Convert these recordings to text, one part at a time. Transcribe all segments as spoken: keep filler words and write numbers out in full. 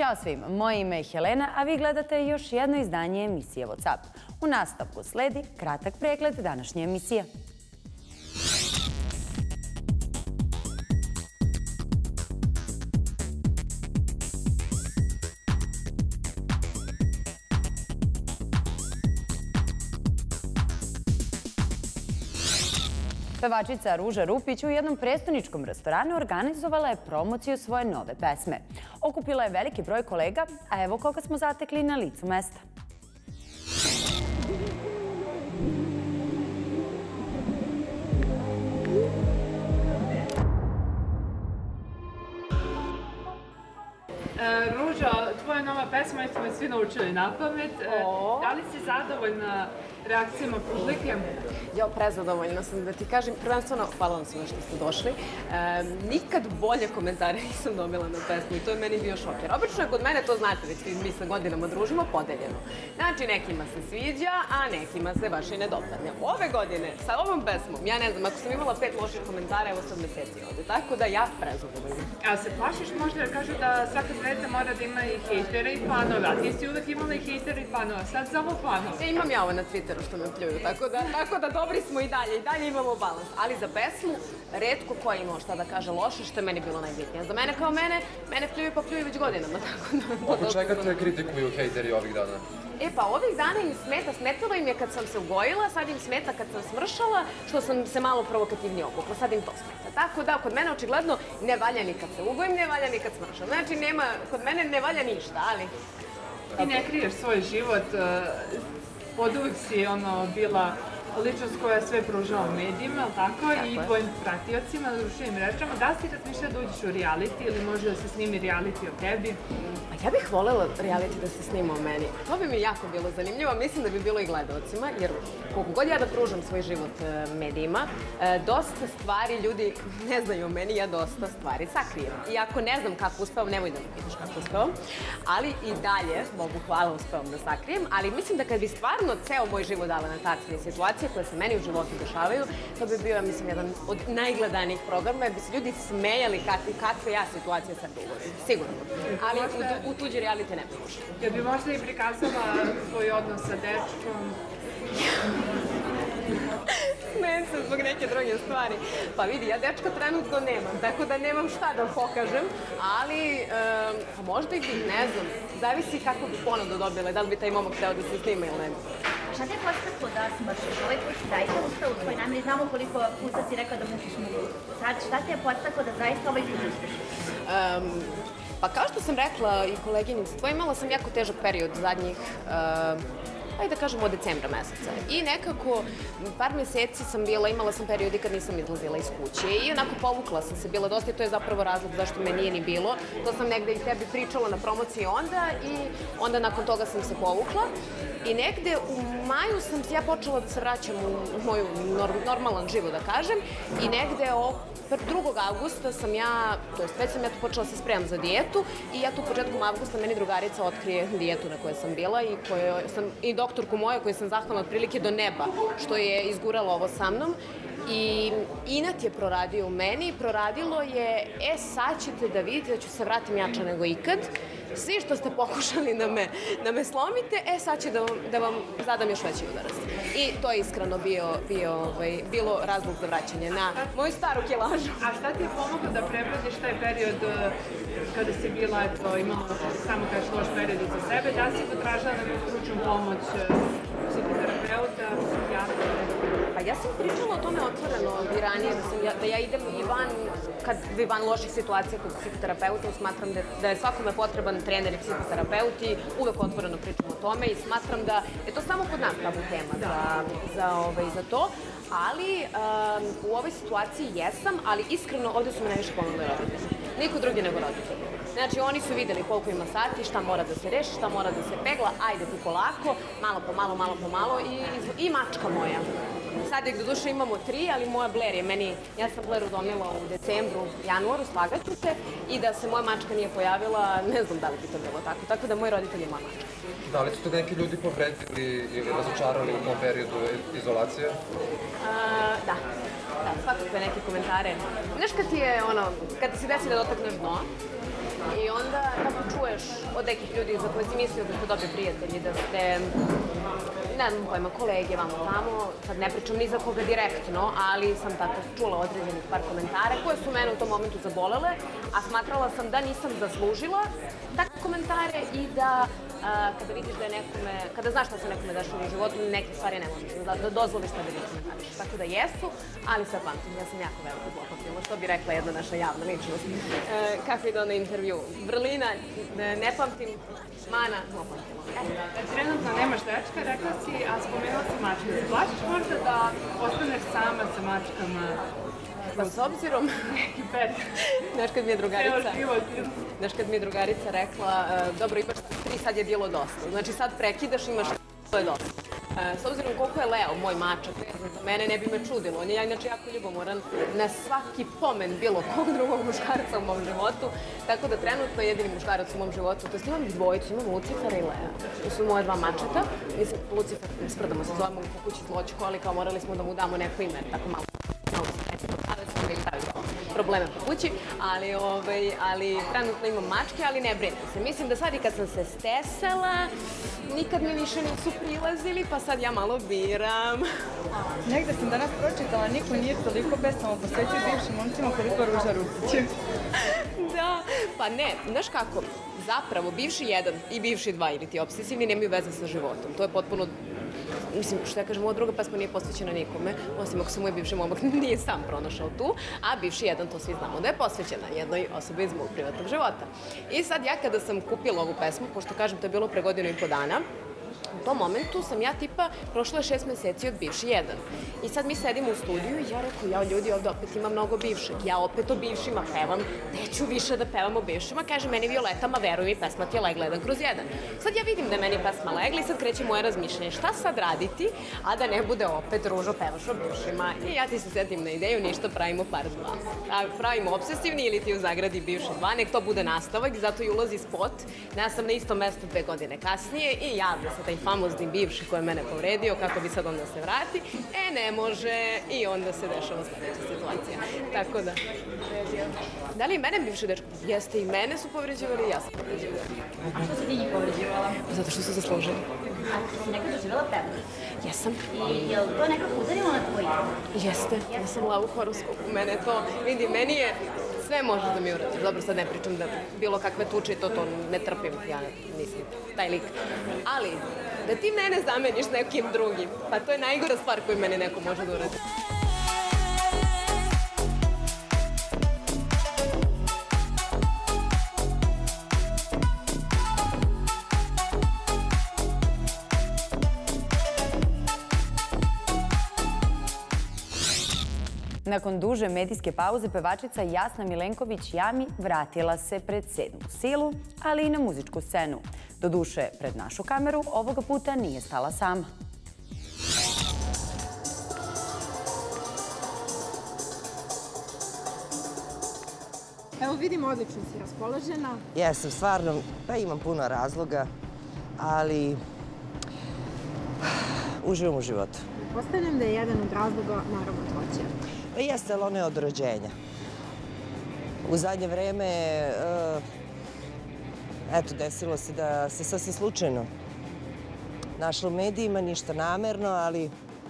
Ćao svima, moje ime je Helena, a vi gledate još jedno izdanje emisije WhatsApp. U nastavku sledi kratak pregled današnje emisije. Pevačica Ruža Rupić u jednom prestoničkom restoranu organizovala je promociju svoje nove pesme. Okupila je veliki broj kolega, a evo koga smo zatekli na licu mesta. Ruža, tvoja nova pesma, mi smo je svi naučili na pamet. Da li si zadovoljna reakcijama publike? Ja, prezadovoljna sam da ti kažem. Prvenstveno, hvala vam svima što ste došli. Nikad bolje komentare nisam dobila na pesmu i to je meni bio šoker. Obično je kod mene, to znate, već mi se godinama družimo, podeljeno. Znači, nekima se sviđa, a nekima se baš i ne dopadne. Ove godine, sa ovom pesmom, ja ne znam, ako sam imala pet loših komentara, evo sad meseci ovde. Tako da ja prezadovoljna. A se plašiš možda jer kažu da svaka zvezda mora da ima i hejtere i fanove, a ti si uvek imala i hejtere i fanove, sad samo fanove. Imam ja ovo na Twitteru što me pljuju, tako da dobri smo i dalje, i dalje imamo balans. Ali za pesmu, retko ko je imao šta da kaže loše, što je meni bilo najbitnije. Za mene kao mene, mene pljuju pa pljuju već godinama, tako da... Oko čega te kritikuju hejteri ovih dana? E pa ovih dana im smeta, smetalo im je kad sam se ugojila, sad im smeta kad sam smršala, što sam se malo provokativnije obukla, sad im to smeta. Tako da, kod mene očigledno ne valja ni kad se ugojim, ne valja ni kad smršam. Znači, nema, kod mene ne valja ništa, ali... Ti ne kriješ svoj život, oduvek si ono bila ličnost koja sve pruža u medijima, ali tako, i tvojim pratiocima na društvenim mrežama. Da li si razmišljala da uđeš u reality ili možda da se snimi reality o tebi? Ja bih voljela reality da se snima o meni. To bi mi jako bilo zanimljivo, mislim da bi bilo i gledalcima, jer koliko god ja da pružam svoj život medijima, dosta stvari ljudi ne znaju o meni, ja dosta stvari sakrijem. I ako ne znam kako uspevam, nemoj da mi pitaš kako uspevam, ali i dalje, Bogu hvala, uspevam da sakrijem, ali mislim da kad bi stvarno ceo moj život dala na takve situacije koje se meni u životu dešavaju, to bi bio, mislim, jedan od najgledanijih programa, jer bi se ljudi smejali kakve ja situacije sad ugovorim. Sigurno. Ali u tuđi reality ne bi možda. Jel bi možda i prikazala svoj odnos sa dečkom? Smijem se zbog neke druge stvari. Pa vidi, ja dečka trenutno nemam, tako da nemam šta da pokažem, ali možda i bi, ne znam, zavisi kako bi ponudu dobila, da li bi taj momak hteo da se snima ili ne. Šta te je podstaklo da smršiš? Ovaj put si zaista uspeo u tvoj nameri, znamo koliko puta si rekao da mučiš mugu. Sad, šta te je podstaklo da zaista ovaj put uspeš? Pa kao što sam rekla i koleginici tvoj, imala sam jako težak period zadnjih, ajde da kažemo od decembra meseca. I nekako par meseci sam bila, imala sam periodi kad nisam izlazila iz kuće i onako povukla sam se bila dosta i to je zapravo razlog zašto me nije ni bilo. To sam negde i tebi pričala na promociji onda i onda nakon toga sam se povukla. I negde u maju sam se ja počela da se vraćam u moj normalan život, da kažem, i negde drugog avgusta sam ja, to jest već sam ja tu počela se spremam za dijetu i ja tu početkom avgusta meni drugarica otkrije dijetu na kojoj sam bila i kojoj sam, i doktorku moja kojoj sam zahvalna otprilike do neba što je izgurala ovo sa mnom. I inat je proradio u meni, proradilo je, e sad ćete da vidite da ću se vratim jača nego ikad. Svi što ste pokušali da me slomite, e sad će da vam zadam još veći udarac. I to je iskreno bilo razlog za vraćanje na moju staru kilažu. A šta ti je pomoglo da prebrodiš taj period kada si bila, eto, imala samo kažeš loš period za sebe, da si potražila neku stručnu pomoć psihoterapeuta, psihijatra? Pa ja sam pričala o tome otvoreno i ranije, da ja idem i van, kad bi van loših situacija kod psihoterapeuta, smatram da je svakome potreban trener i psihoterapeut i uvek otvoreno pričam o tome i smatram da je to samo kod nas tabu tema za to, ali u ovoj situaciji jesam, ali iskreno ovde su me najviše pomogli roditelji. Niko drugi nego roditelji. Znači, oni su videli koliko ima sati, šta mora da se reši, šta mora da se pegla, ajde ti polako, malo po malo, malo po malo i mačka moja. Sad ih do duše imamo tri, ali moja Blair je meni, ja sam Blair udomila u decembru, januaru, slagaću se, i da se moja mačka nije pojavila, ne znam da li bi to bilo tako, tako da moj roditelj je moja mačka. Da li su te neki ljudi povredili ili razočarali u tom periodu izolacije? Da, da, svakakve neke komentare. Znaš kad ti je ono, kad ti se desi da dotakneš dno, i onda tako čuješ od nekih ljudi za koje si mislio da ste dobri prijatelji, da ste, ne znam pojma, kolege vamo tamo, sad ne pričam ni za koga direktno, ali sam tako čula određenih par komentare koje su mene u tom momentu zabolele, a smatrala sam da nisam zaslužila takve komentare i da kada vidiš da je nekome, kada znaš šta se nekome dešava u životu, neke stvari ne možeš da dozvoliš da ne komentariš. Tako da jesu, ali sve pamtim, ja sam jako veliko zlopamtila, što bi rekla jedna naša javna ličnost. Kako ide na intervju? Vrlina, ne pamtim, mana, zlopamtila. Trenutno nemaš dečka, rekla si, a spomenula si mačke. Plašiš možda da ostaneš sama sa mačkama? Pa s obzirom, znaš kad mi je drugarica, znaš kad mi je drugarica rekla, dobro imaš tri, sad je bilo dosta. Znači sad prekidaš, imaš to je dosta. S obzirom koliko je Leo, moj mačak, za mene ne bi me čudilo. On je ja inače jako ljubomoran na svaki pomen bilo kog drugog muškarca u mom životu. Tako da trenutno jedini muškarac u mom životu, to jest imam dvojicu, imam Lucifera i Lea. To su moje dva mačeta. Mislim, Lucifer, sprdamo se, zovemo u kući zločko, ali kao morali smo da mu damo neko ime, tako malo. Probleme po kući, ali, ovaj, ali trenutno imam mačke, ali ne brinem se. Mislim da sad i kad sam se stesala, nikad mi više nisu prilazili, pa sad ja malo biram. Negde sam danas pročitala, niko nije toliko pesama posvetio bivšim momcima koliko Ruža Rusić. Da, pa ne, znaš kako, zapravo bivši jedan i bivši dva ili ti obsesivni nemaju veze sa životom. To je potpuno, mislim, što ja kažem, ova druga pesma nije posvećena nikome, osim ako se moj bivši momak nije sam pronašao tu, a bivši jedan, to svi znamo da je posvećena jednoj osobi iz mog privatnog života. I sad ja kada sam kupila ovu pesmu, pošto kažem to je bilo pre godinu i po dana, u tom momentu sam ja tipa, prošlo je šest meseci od bivši jedan. I sad mi sedimo u studiju i ja rekao, ja ljudi ovde opet ima mnogo bivšeg, ja opet o bivšima pevam, neću više da pevam o bivšima, kaže meni Violeta, ma veruj mi, pesma ti je legla jedan kroz jedan. Sad ja vidim da je meni pesma legla i sad kreće moje razmišljanje, šta sad raditi, a da ne bude opet Ružo pevaš o bivšima. I ja ti se setim na ideju, ništa, pravimo par dva. A pravimo obsesivni ili ti u zagradi bivši dva, nek to bude nastavak, zato i ulazi spot. Ja sam na istom mestu dve godine kasnije i javlja se taj famozni bivši koji je mene povredio, kako bi sad onda se vrati. E, ne može i onda se dešava sledeća situacija. Tako da. Da li i mene bivši dečko? Jeste, i mene su povređivali i ja sam povređivala. A što si ti njih povređivala? Zato što su zaslužili. A si nekad doživjela prevrat? Jesam. I je li to nekako udarilo na tvoj ime? Jeste. Ja sam lav u horoskopu. Mene to, vidi, meni je sve možeš da mi uradiš. Dobro, sad ne pričam da bilo kakve tuče i to, to ne trpim. Ja nisam taj lik. Ali, da ti mene zameniš nekim drugim, pa to je najgora stvar koju meni neko može da uradi. Nakon duže medijske pauze, pevačica Jasna Milenković Jami vratila se pred sedmu silu, ali i na muzičku scenu. Doduše, pred našu kameru ovoga puta nije stala sama. Evo vidim, odlično si raspoložena. Jesam, stvarno, pa imam puno razloga, ali uživam u životu. Postavljam da je jedan od razloga naravno tvoće. Pa jeste, ali ono je od rođenja. U zadnje vreme, eto, desilo se da se sasvim slučajno našla u medijima, ništa namerno, ali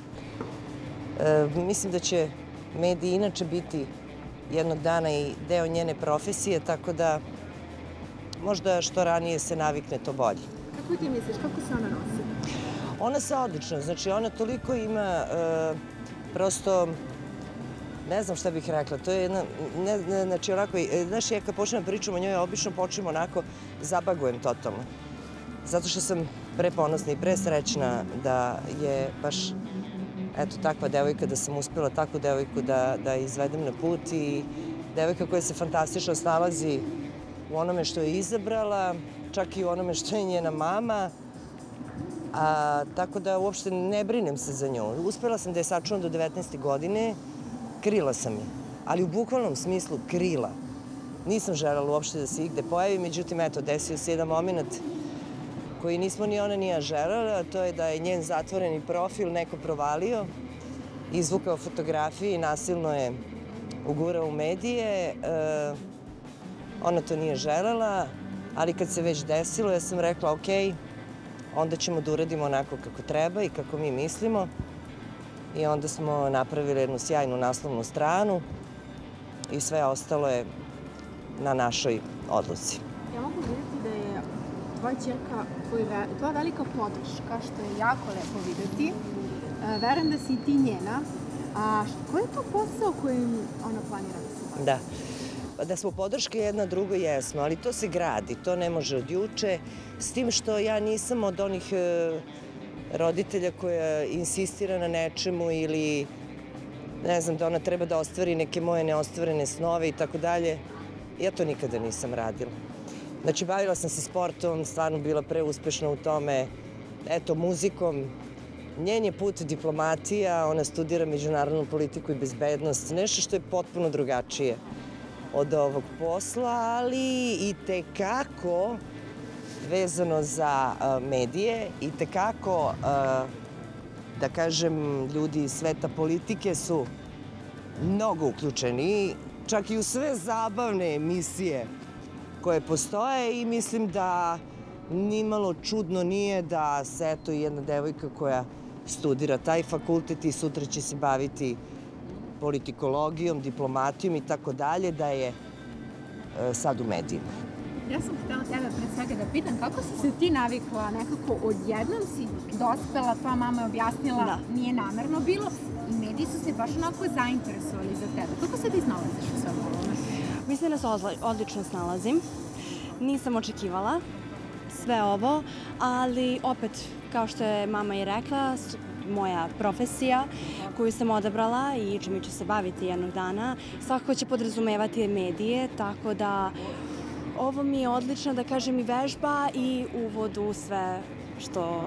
mislim da će mediji inače biti jednog dana i deo njene profesije, tako da možda što ranije se navikne, to bolje. Kako ti misliš, kako se ona nosi? Ona se odlično, znači ona toliko ima, prosto, ne znam šta bih rekla, to je jedna, znači onako, znaš, ja kad počnem da pričam o njoj, obično počnem onako, zabagujem totalno. Zato što sam preponosna i presrećna da je baš, eto, takva devojka, da sam uspela takvu devojku da izvedem na put i devojka koja se fantastično snalazi u onome što je izabrala, čak i u onome što je njena mama. Tako da uopšte ne brinem se za nju. Uspela sam da je sačuvam do devetnaeste godine, krila sam je, ali u bukvalnom smislu krila. Nisam želela uopšte da se igde pojavi, međutim, eto, desio se jedan moment koji nismo ni ona ni ja želela, a to je da je njen zatvoreni profil neko provalio, izvukao fotografije i nasilno je ugurao u medije. Ona to nije želela ali kad se već desilo, ja sam rekla, ok, onda ćemo da uradimo onako kako treba i kako mi mislimo. I onda smo napravili jednu sjajnu naslovnu stranu i sve ostalo je na našoj odluci. Ja mogu vidjeti da je tvoja ćerka tvoja velika podrška, što je jako lepo vidjeti. Verujem da si i ti njena. A koji je to posao kojim ona planira da se bavi? Da. Da smo podrške jedna drugo jesmo, ali to se gradi, to ne može od juče. S tim što ja nisam od onih roditelja koja insistira na nečemu ili ne znam da ona treba da ostvari neke moje neostvarene snove i tako dalje. Ja to nikada nisam radila. Znači, bavila sam se sportom, stvarno bila preuspešna u tome, eto, muzikom. Njen je put diplomatija, ona studira međunarodnu politiku i bezbednost, nešto što je potpuno drugačije od ovog posla, ali i tekako vezano za medije i tekako, da kažem, ljudi iz sveta politike su mnogo uključeni, čak i u sve zabavne emisije koje postoje i mislim da nimalo čudno nije da se eto jedna devojka koja studira taj fakultet i sutra će se baviti politikologijom, diplomatijom i tako dalje, da je sad u medijima. Ja sam htjela tebe pred svega da pitam kako si se ti navikla, nekako odjednom si dospela, tvoja mama je objasnila, nije namerno bilo i mediji su se baš onako zainteresovali za tebe. Kako se ti snalaziš u svemu ovome? Mislim da se odlično snalazim. Nisam očekivala sve ovo, ali opet, kao što je mama i rekla, moja profesija koju sam odabrala i čime ću se baviti jednog dana, svakako će podrazumevati medije, tako da ovo mi je odlično, da kažem, i vežba i uvod u sve što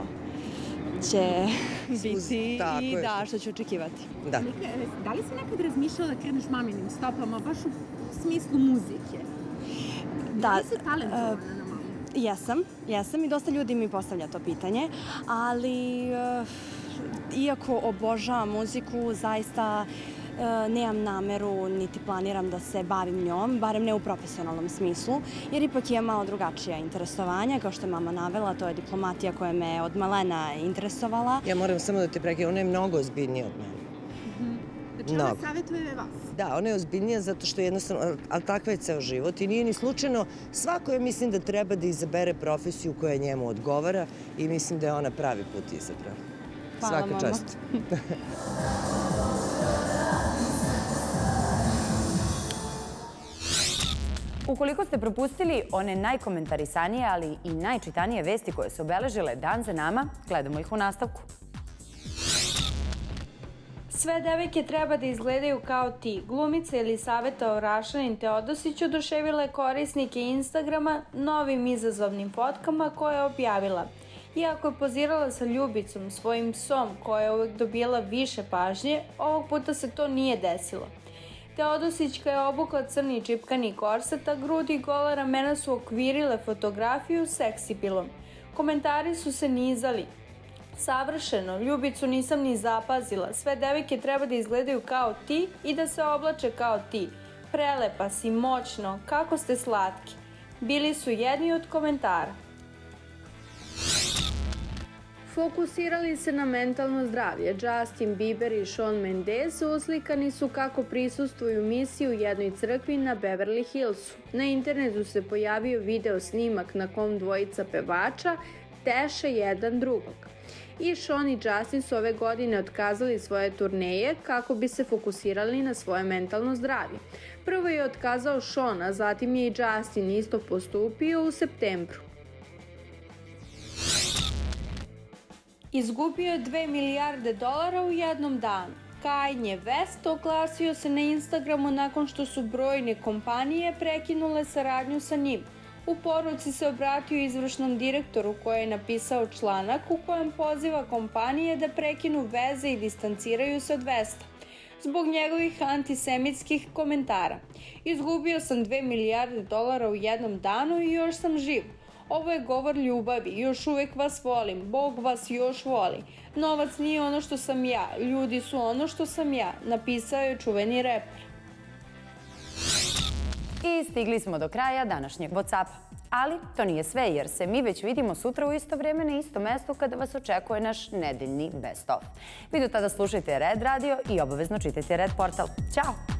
će biti i da, što ću očekivati. Da. Da li si nekad razmišljala da kreneš maminim stopama, baš u smislu muzike? Da li si talentovana na mamu? Jesam, jesam i dosta ljudi mi postavlja to pitanje, ali iako obožavam muziku, zaista nemam nameru niti planiram da se bavim njom, barem ne u profesionalnom smislu, jer ipak je malo drugačija interesovanja, kao što je mama navela, to je diplomatija koja me od malena interesovala. Ja moram samo da te prekinem, ona je mnogo ozbiljnija od mene. Znači ona savjetuje vas? Da, ona je ozbiljnija zato što jednostavno, ali takva je ceo život i nije ni slučajno, svako je mislim da treba da izabere profesiju koja njemu odgovara i mislim da je ona pravi put izabrala. Svaka čast. Ukoliko ste propustili one najkomentarisanije, ali i najčitanije vesti koje su obeležile dan za nama, gledamo ih u nastavku. Sve devojke treba da izgledaju kao ti. Glumica Elisaveta Orašanin Teodosić oduševila je korisnike Instagrama novim izazovnim fotkama koje je objavila. Iako je pozirala sa Ljubicom, svojim psom, koja je uvek dobijala više pažnje, ovog puta se to nije desilo. Teodosićka je obukla crni čipkani korset, a grudi i gola ramena su okvirile fotografiju seksipilom. Komentari su se nizali. Savršeno, Ljubicu nisam ni zapazila, sve devojke treba da izgledaju kao ti i da se oblače kao ti. Prelepa si, moćno, kako ste slatki. Bili su jedni od komentara. Fokusirali se na mentalno zdravlje. Justin Bieber i Shawn Mendes uslikani su kako prisustvuju misiji u jednoj crkvi na Beverly Hillsu. Na internetu se pojavio video snimak na kom dvojica pevača teše jedan drugog. I Shawn i Justin su ove godine otkazali svoje turneje kako bi se fokusirali na svoje mentalno zdravlje. Prvo je otkazao Shawn, a zatim je i Justin isto postupio u septembru. Izgubio je dve milijarde dolara u jednom danu. Kanye West oglasio se na Instagramu nakon što su brojne kompanije prekinule saradnju sa njim. U poruci se obratio izvršnom direktoru koji je napisao članak u kojem poziva kompanije da prekinu veze i distanciraju se od Westa zbog njegovih antisemitskih komentara. Izgubio sam dve milijarde dolara u jednom danu i još sam živ. Ovo je govor ljubavi, još uvek vas volim, Bog vas još voli. Novac nije ono što sam ja, ljudi su ono što sam ja, napisao je čuveni reper. I stigli smo do kraja današnjeg WhatsAppa. Ali to nije sve, jer se mi već vidimo sutra u isto vrijeme na isto mesto kada vas očekuje naš nedeljni Best of. Vi do tada slušajte Red Radio i obavezno čitajte Red portal. Ćao!